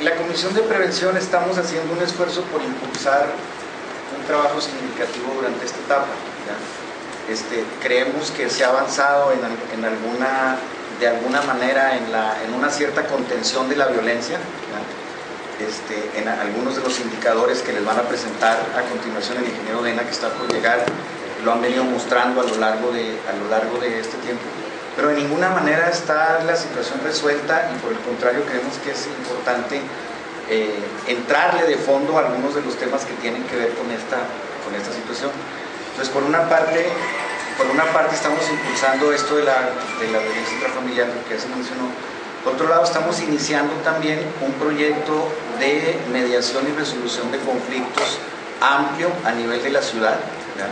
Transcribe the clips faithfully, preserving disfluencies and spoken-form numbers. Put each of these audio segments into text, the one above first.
la Comisión de Prevención estamos haciendo un esfuerzo por impulsar un trabajo significativo durante esta etapa, ¿ya? Este, creemos que se ha avanzado en, en alguna, de alguna manera en, la, en una cierta contención de la violencia, ¿ya? Este, en algunos de los indicadores que les van a presentar a continuación el ingeniero Dena, que está por llegar, lo han venido mostrando a lo largo de, a lo largo de este tiempo. Pero de ninguna manera está la situación resuelta y por el contrario creemos que es importante eh, entrarle de fondo a algunos de los temas que tienen que ver con esta, con esta situación. Entonces, por una parte, por una parte estamos impulsando esto de la, de la violencia intrafamiliar, que ya se mencionó. Por otro lado, estamos iniciando también un proyecto de mediación y resolución de conflictos amplio a nivel de la ciudad, ¿ya?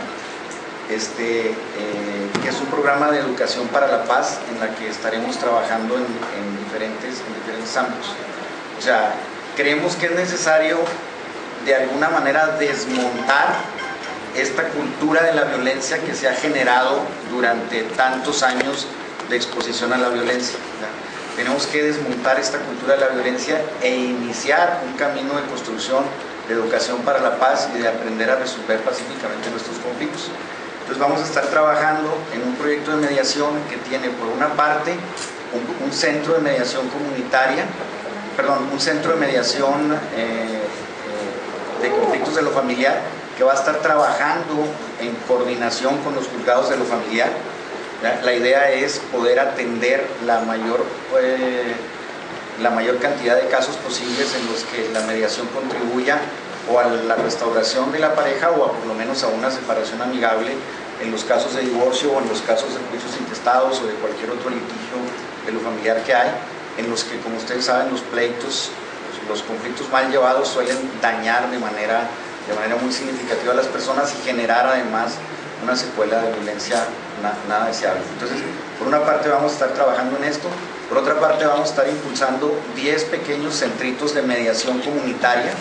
Este, eh, que es un programa de educación para la paz en la que estaremos trabajando en, en, diferentes, en diferentes ámbitos. O sea, creemos que es necesario de alguna manera desmontar esta cultura de la violencia que se ha generado durante tantos años de exposición a la violencia, ¿ya? Tenemos que desmontar esta cultura de la violencia e iniciar un camino de construcción de educación para la paz y de aprender a resolver pacíficamente nuestros conflictos. Entonces vamos a estar trabajando en un proyecto de mediación que tiene por una parte un, un centro de mediación comunitaria, perdón, un centro de mediación eh, eh, de conflictos de lo familiar que va a estar trabajando en coordinación con los juzgados de lo familiar. La idea es poder atender la mayor, eh, la mayor cantidad de casos posibles en los que la mediación contribuya o a la restauración de la pareja o a, por lo menos a una separación amigable en los casos de divorcio o en los casos de juicios intestados o de cualquier otro litigio de lo familiar que hay, en los que, como ustedes saben, los pleitos, los conflictos mal llevados suelen dañar de manera, de manera muy significativa a las personas y generar además una secuela de violencia na, nada deseable. Entonces, por una parte vamos a estar trabajando en esto, por otra parte vamos a estar impulsando diez pequeños centritos de mediación comunitaria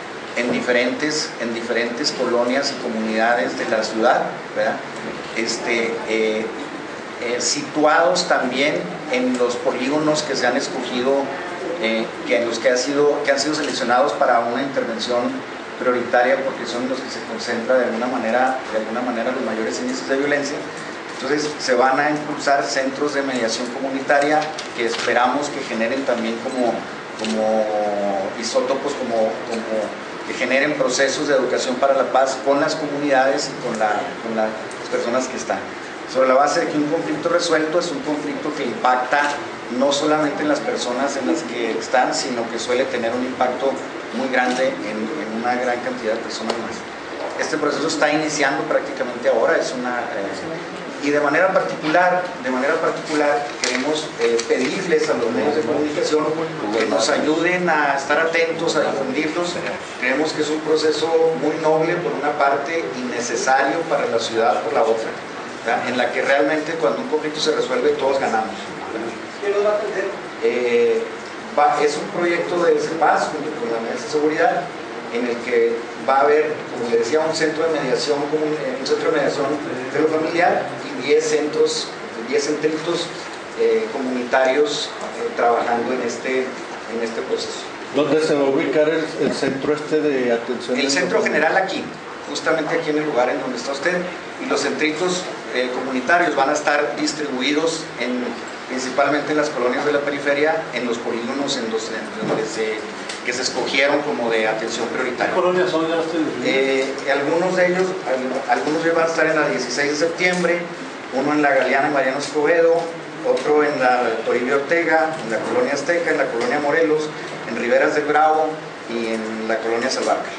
en diferentes, en diferentes colonias y comunidades de la ciudad, ¿verdad? Este, eh, eh, situados también en los polígonos que se han escogido, eh, que, en los que, ha sido, que han sido seleccionados para una intervención prioritaria porque son los que se concentra de alguna manera, de alguna manera los mayores índices de violencia. Entonces se van a impulsar centros de mediación comunitaria que esperamos que generen también como, como isótopos, como, como que generen procesos de educación para la paz con las comunidades y con, la, con las personas que están. Sobre la base de que un conflicto resuelto es un conflicto que impacta no solamente en las personas en las que están, sino que suele tener un impacto muy grande en, en una gran cantidad de personas más. Este proceso está iniciando prácticamente ahora, es una, eh, y de manera particular, de manera particular queremos eh, pedirles a los medios de comunicación que nos ayuden a estar atentos, a difundirlos. Creemos que es un proceso muy noble por una parte y necesario para la ciudad por la otra, ¿verdad? En la que realmente cuando un conflicto se resuelve todos ganamos. ¿Quién nos va a atender? Eh, va, es un proyecto de paz junto con la Mesa de Seguridad en el que va a haber, como le decía, un centro de mediación, un centro de mediación de lo familiar y diez centros, diez centritos eh, comunitarios eh, trabajando en este, en este proceso. ¿Dónde se va a ubicar el, el centro este de atención? El centro general aquí, justamente aquí en el lugar en donde está usted, y los centritos eh, comunitarios van a estar distribuidos en, principalmente en las colonias de la periferia, en los polígonos en los, en donde se, que se escogieron como de atención prioritaria. ¿Qué colonias son ya ustedes? Eh, algunos de ellos, algunos van a estar en la dieciséis de septiembre, uno en la Galeana y Mariano Escobedo, otro en la Toribio Ortega, en la colonia Azteca, en la colonia Morelos, en Riberas del Bravo y en la colonia Salvarcar.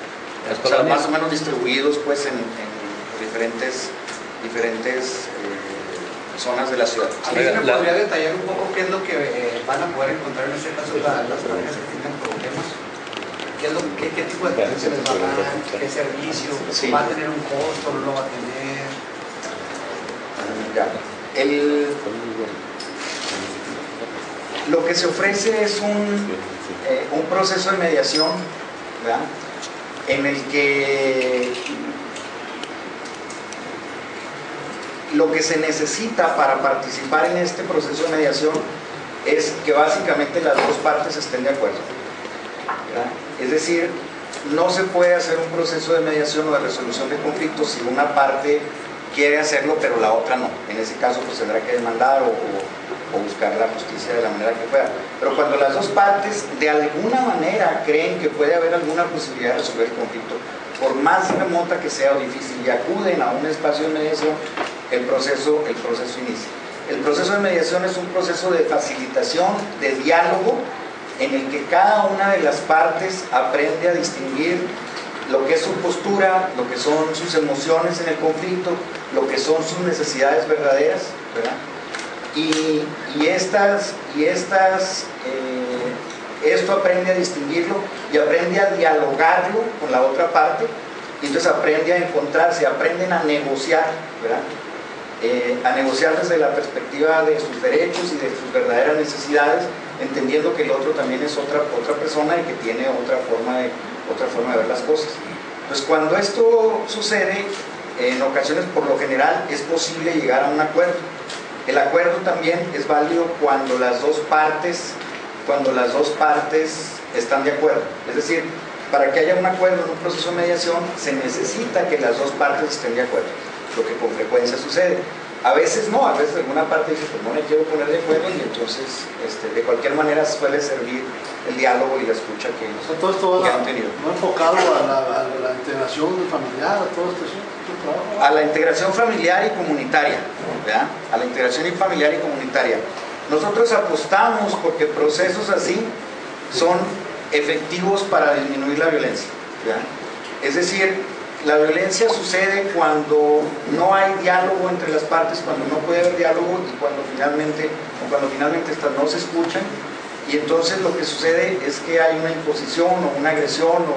O sea, más o menos distribuidos pues en, en diferentes, diferentes eh, zonas de la ciudad. ¿A mí me podría detallar un poco qué es lo que eh, van a poder encontrar en este caso la, las parejas que tengan problemas? ¿Qué, es lo, qué, qué tipo de atención les va a dar? ¿Qué servicio? Sí. ¿Va a tener un costo? ¿No lo va a tener? Ya. El, lo que se ofrece es un, eh, un proceso de mediación, ¿verdad? En el que lo que se necesita para participar en este proceso de mediación es que básicamente las dos partes estén de acuerdo. ¿verdad? Es decir, no se puede hacer un proceso de mediación o de resolución de conflictos si una parte quiere hacerlo pero la otra no. En ese caso pues tendrá que demandar o, o, o buscar la justicia de la manera que pueda. Pero cuando las dos partes de alguna manera creen que puede haber alguna posibilidad de resolver el conflicto, por más remota que sea o difícil, y acuden a un espacio de mediación, el proceso, el proceso inicia. El proceso de mediación es un proceso de facilitación, de diálogo, en el que cada una de las partes aprende a distinguir lo que es su postura, lo que son sus emociones en el conflicto, lo que son sus necesidades verdaderas, ¿verdad? Y, y estas, y estas eh, esto aprende a distinguirlo y aprende a dialogarlo con la otra parte, y entonces aprende a encontrarse, aprenden a negociar, ¿verdad? Eh, a negociar desde la perspectiva de sus derechos y de sus verdaderas necesidades, entendiendo que el otro también es otra, otra persona y que tiene otra forma, de, otra forma de ver las cosas. Entonces, cuando esto sucede, en ocasiones, por lo general, es posible llegar a un acuerdo. El acuerdo también es válido cuando las dos partes, cuando las dos partes están de acuerdo. Es decir, para que haya un acuerdo en un proceso de mediación, se necesita que las dos partes estén de acuerdo, lo que con frecuencia sucede. A veces no, a veces alguna parte dice, pues no me quiero poner de acuerdo, y entonces este, de cualquier manera suele servir el diálogo y la escucha que, o sea, todo esto que va han tenido. no enfocado a la, a la integración familiar, a todo este, este trabajo. A la integración familiar y comunitaria, ¿verdad? A la integración y familiar y comunitaria. Nosotros apostamos porque procesos así son efectivos para disminuir la violencia, ¿verdad? Es decir, la violencia sucede cuando no hay diálogo entre las partes, cuando no puede haber diálogo y cuando finalmente, cuando finalmente estas no se escuchan, y entonces lo que sucede es que hay una imposición o una agresión. O,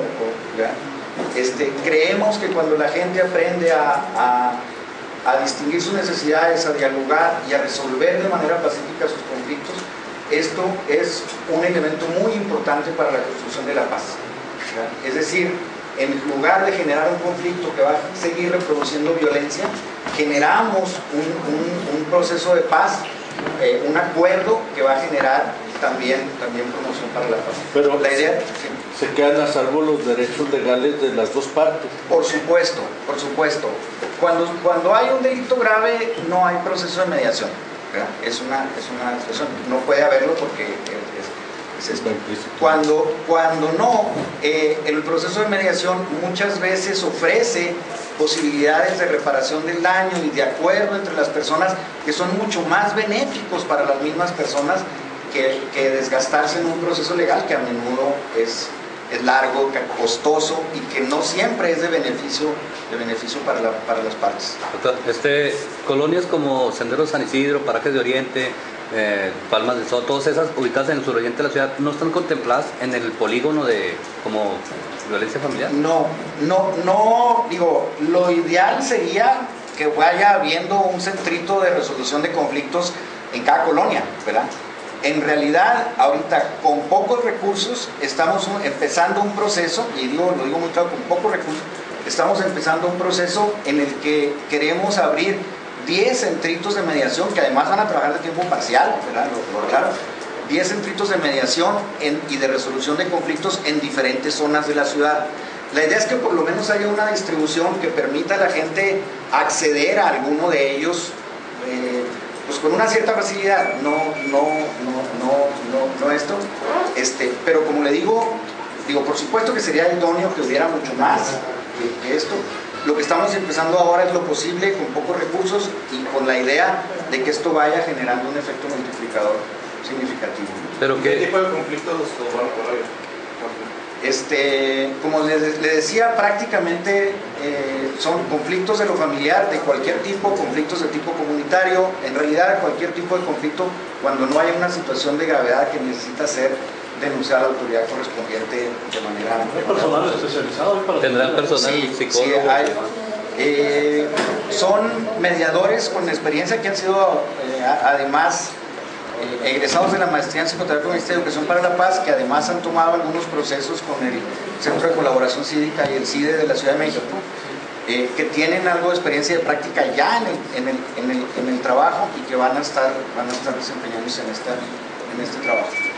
o, este, creemos que cuando la gente aprende a, a, a distinguir sus necesidades, a dialogar y a resolver de manera pacífica sus conflictos, esto es un elemento muy importante para la construcción de la paz, ¿verdad? Es decir, en lugar de generar un conflicto que va a seguir reproduciendo violencia, generamos un, un, un proceso de paz, eh, un acuerdo que va a generar también, también promoción para la paz. Pero la idea, se, se quedan a salvo los derechos legales de las dos partes. Por supuesto, por supuesto. Cuando, cuando hay un delito grave, no hay proceso de mediación, ¿verdad? Es una, es una expresión, no puede haberlo porque es, es, es Cuando, cuando no, eh, el proceso de mediación muchas veces ofrece posibilidades de reparación del daño y de acuerdo entre las personas que son mucho más benéficos para las mismas personas que, que desgastarse en un proceso legal que a menudo es, es largo, costoso y que no siempre es de beneficio, de beneficio para, la, para las partes. Este, colonias como Sendero San Isidro, Parajes de Oriente, Eh, Palmas del Sol, todas esas ubicadas en el suroriente de la ciudad, ¿no están contempladas en el polígono de como violencia familiar? No, no, no, digo, lo ideal sería que vaya habiendo un centrito de resolución de conflictos en cada colonia, ¿verdad? En realidad, ahorita, con pocos recursos, estamos empezando un proceso, y digo, lo digo muy claro, con pocos recursos, estamos empezando un proceso en el que queremos abrir diez centritos de mediación, que además van a trabajar de tiempo parcial, ¿verdad? Lo, lo claro, diez centritos de mediación en, y de resolución de conflictos en diferentes zonas de la ciudad. La idea es que por lo menos haya una distribución que permita a la gente acceder a alguno de ellos, eh, pues con una cierta facilidad, no, no, no, no, no, no esto, este, pero como le digo, digo, por supuesto que sería idóneo que hubiera mucho más que, que esto. Lo que estamos empezando ahora es lo posible con pocos recursos y con la idea de que esto vaya generando un efecto multiplicador significativo. ¿Pero qué, ¿Qué tipo de conflictos van a poner? Este, como les, les decía, prácticamente eh, son conflictos de lo familiar de cualquier tipo, conflictos de tipo comunitario, en realidad cualquier tipo de conflicto cuando no hay una situación de gravedad que necesita ser denunciar a la autoridad correspondiente de manera... ¿Hay personal especializado? Para ¿Tendrán personal sí, psicólogo? Sí, hay, eh, son mediadores con experiencia que han sido eh, además eh, egresados de la maestría en psicoterapia con Ministerio de Educación para la Paz, que además han tomado algunos procesos con el Centro de Colaboración Cívica y el C I D E de la Ciudad de México, eh, que tienen algo de experiencia de práctica ya en el, en el, en el, en el trabajo y que van a estar, van a estar desempeñándose en, esta, en este trabajo.